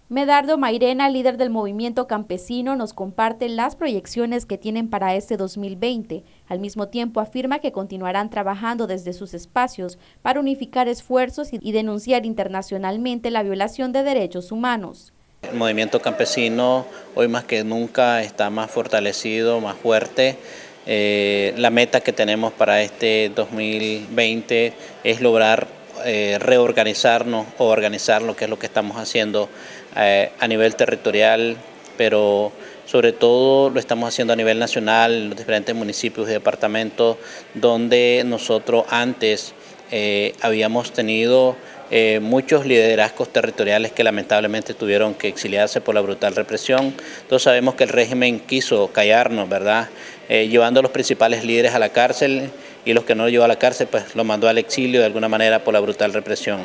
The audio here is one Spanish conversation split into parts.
Medardo Mairena, líder del movimiento campesino, nos comparte las proyecciones que tienen para este 2020. Al mismo tiempo afirma que continuarán trabajando desde sus espacios para unificar esfuerzos y denunciar internacionalmente la violación de derechos humanos. El movimiento campesino hoy más que nunca está más fortalecido, más fuerte. La meta que tenemos para este 2020 es lograr reorganizarnos o organizar lo que es lo que estamos haciendo a nivel territorial, pero sobre todo lo estamos haciendo a nivel nacional, en los diferentes municipios y departamentos, donde nosotros antes habíamos tenido muchos liderazgos territoriales que lamentablemente tuvieron que exiliarse por la brutal represión. Todos sabemos que el régimen quiso callarnos, ¿verdad? Llevando a los principales líderes a la cárcel, y los que no lo llevó a la cárcel pues lo mandó al exilio de alguna manera por la brutal represión.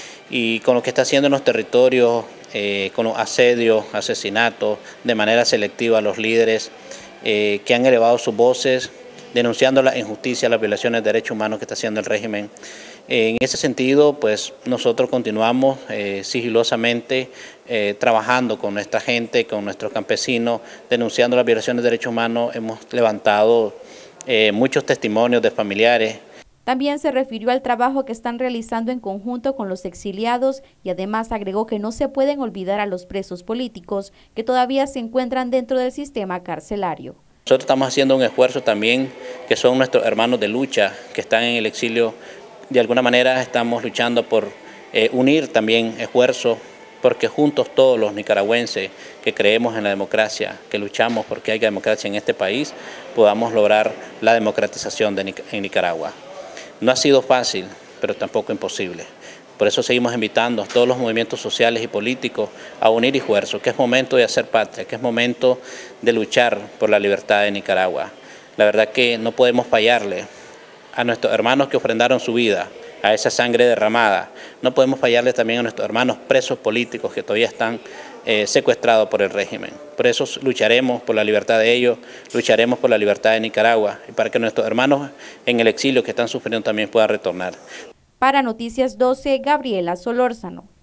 Y con lo que está haciendo en los territorios, con los asedios, asesinatos, de manera selectiva a los líderes que han elevado sus voces, denunciando la injusticia, las violaciones de derechos humanos que está haciendo el régimen. En ese sentido, pues nosotros continuamos sigilosamente trabajando con nuestra gente, con nuestros campesinos, denunciando las violaciones de derechos humanos. Hemos levantado muchos testimonios de familiares. También se refirió al trabajo que están realizando en conjunto con los exiliados y además agregó que no se pueden olvidar a los presos políticos que todavía se encuentran dentro del sistema carcelario. Nosotros estamos haciendo un esfuerzo también, que son nuestros hermanos de lucha que están en el exilio. De alguna manera estamos luchando por unir también esfuerzos, porque juntos todos los nicaragüenses que creemos en la democracia, que luchamos porque haya democracia en este país, podamos lograr la democratización en Nicaragua. No ha sido fácil, pero tampoco imposible. Por eso seguimos invitando a todos los movimientos sociales y políticos a unir esfuerzos, que es momento de hacer patria, que es momento de luchar por la libertad de Nicaragua. La verdad que no podemos fallarle a nuestros hermanos que ofrendaron su vida, a esa sangre derramada. No podemos fallarle también a nuestros hermanos presos políticos que todavía están secuestrados por el régimen. Por eso lucharemos por la libertad de ellos, lucharemos por la libertad de Nicaragua y para que nuestros hermanos en el exilio que están sufriendo también puedan retornar. Para Noticias 12, Gabriela Solórzano.